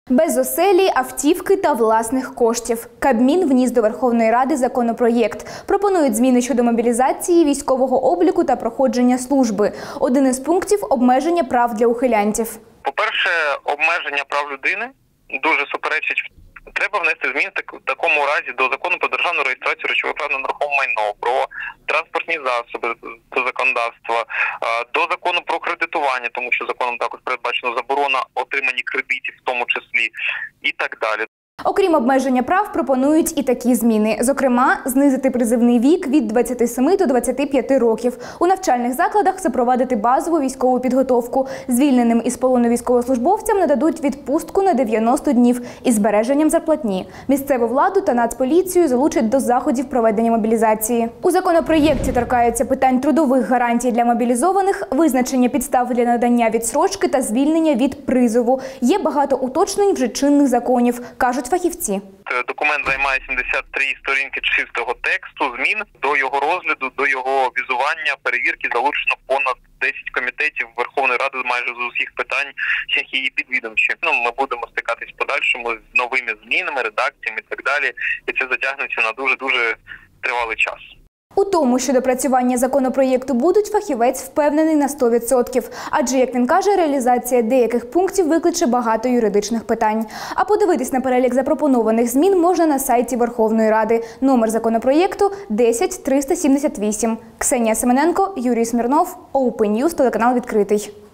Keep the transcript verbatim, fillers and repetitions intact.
Без оселі, автівки та власних коштів. Кабмін вніс до Верховної Ради законопроєкт. Пропонують зміни щодо мобілізації, військового обліку та проходження служби. Один із пунктів – обмеження прав для ухилянтів. По-перше, обмеження прав людини дуже суперечить. Треба внести зміни в такому разі до Закону про державну реєстрацію речових прав на нерухоме майно, про транспортні засоби до законодавства, до Закону про кредитування, тому що законом також передбачено заборона отримання кредитів в тому числі і так далі. Окрім обмеження прав, пропонують і такі зміни. Зокрема, знизити призивний вік від двадцяти семи до двадцяти п'яти років. У навчальних закладах запровадити базову військову підготовку. Звільненим із полону військовослужбовцям нададуть відпустку на дев'яносто днів із збереженням зарплатні. Місцеву владу та Нацполіцію залучать до заходів проведення мобілізації. У законопроєкті торкаються питань трудових гарантій для мобілізованих, визначення підстав для надання відстрочки та звільнення від призову. Є багато уточнень вже чинних законів, кажуть фахівці. Документ займає сімдесят три сторінки чистого тексту, змін до його розгляду, до його візування, перевірки залучено понад десять комітетів Верховної Ради майже з усіх питань, всіх її підвідомчі. Ну, ми будемо стикатись в подальшому з новими змінами, редакціями і так далі, і це затягнеться на дуже-дуже тривалий час. У тому, що допрацювання законопроєкту будуть, фахівець впевнений на сто відсотків. Адже, як він каже, реалізація деяких пунктів викличе багато юридичних питань. А подивитись на перелік запропонованих змін можна на сайті Верховної Ради. Номер законопроєкту – десять триста сімдесят вісім. Ксенія Семененко, Юрій Смірнов, Open News, телеканал «Відкритий».